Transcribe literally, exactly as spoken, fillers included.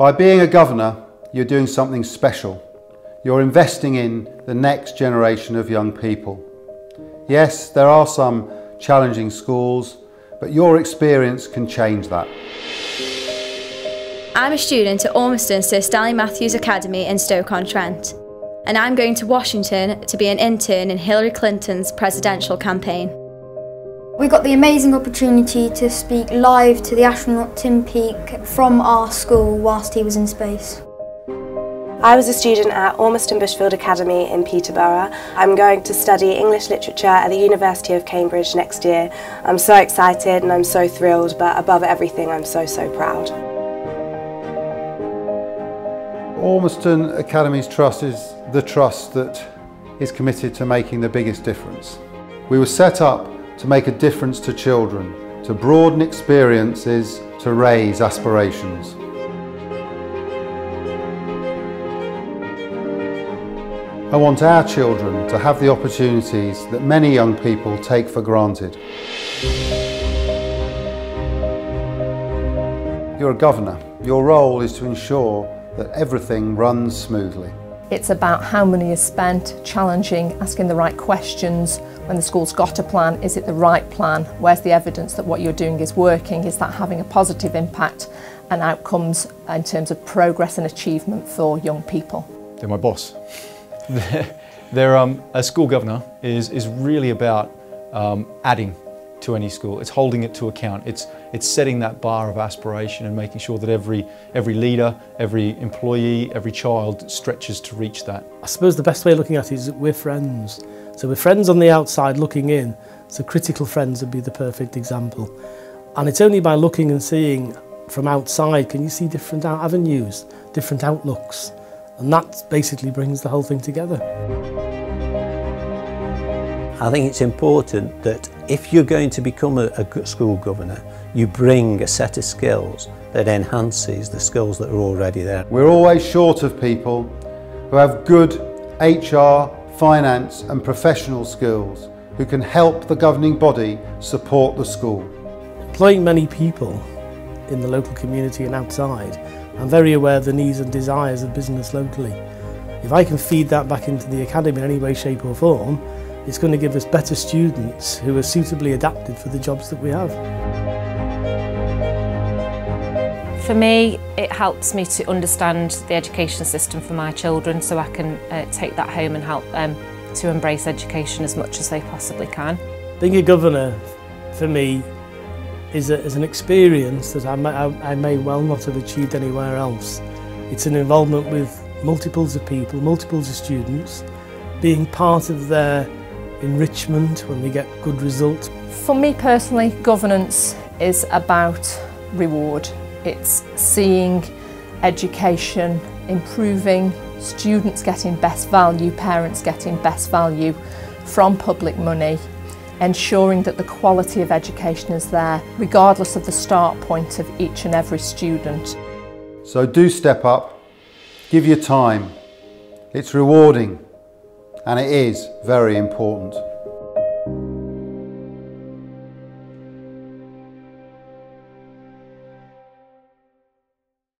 By being a governor, you're doing something special. You're investing in the next generation of young people. Yes, there are some challenging schools, but your experience can change that. I'm a student at Ormiston Sir Stanley Matthews Academy in Stoke-on-Trent, and I'm going to Washington to be an intern in Hillary Clinton's presidential campaign. We got the amazing opportunity to speak live to the astronaut Tim Peake from our school whilst he was in space. I was a student at Ormiston Bushfield Academy in Peterborough. I'm going to study English literature at the University of Cambridge next year. I'm so excited and I'm so thrilled, but above everything I'm so, so proud. Ormiston Academy's trust is the trust that is committed to making the biggest difference. We were set up to make a difference to children, to broaden experiences, to raise aspirations. I want our children to have the opportunities that many young people take for granted. You're a governor. Your role is to ensure that everything runs smoothly. It's about how money is spent, challenging, asking the right questions. When the school's got a plan, is it the right plan? Where's the evidence that what you're doing is working? Is that having a positive impact and outcomes in terms of progress and achievement for young people? They're my boss. They're, um, a school governor is, is really about um, adding to any school. It's holding it to account. It's, it's setting that bar of aspiration and making sure that every, every leader, every employee, every child stretches to reach that. I suppose the best way of looking at it is that we're friends. So we're friends on the outside looking in, so critical friends would be the perfect example. And it's only by looking and seeing from outside can you see different avenues, different outlooks. And that basically brings the whole thing together. I think it's important that if you're going to become a, a school governor, you bring a set of skills that enhances the skills that are already there. We're always short of people who have good H R, finance and professional skills who can help the governing body support the school. Employing many people in the local community and outside, I'm very aware of the needs and desires of business locally. If I can feed that back into the academy in any way, shape or form, it's going to give us better students who are suitably adapted for the jobs that we have. For me, it helps me to understand the education system for my children so I can uh, take that home and help them to embrace education as much as they possibly can. Being a governor, for me, is, a, is an experience that I may, I, I may well not have achieved anywhere else. It's an involvement with multiples of people, multiples of students, being part of their enrichment when we get good results. For me personally, governance is about reward. It's seeing education improving, students getting best value, parents getting best value from public money, ensuring that the quality of education is there, regardless of the start point of each and every student. So do step up, give your time. It's rewarding and it is very important.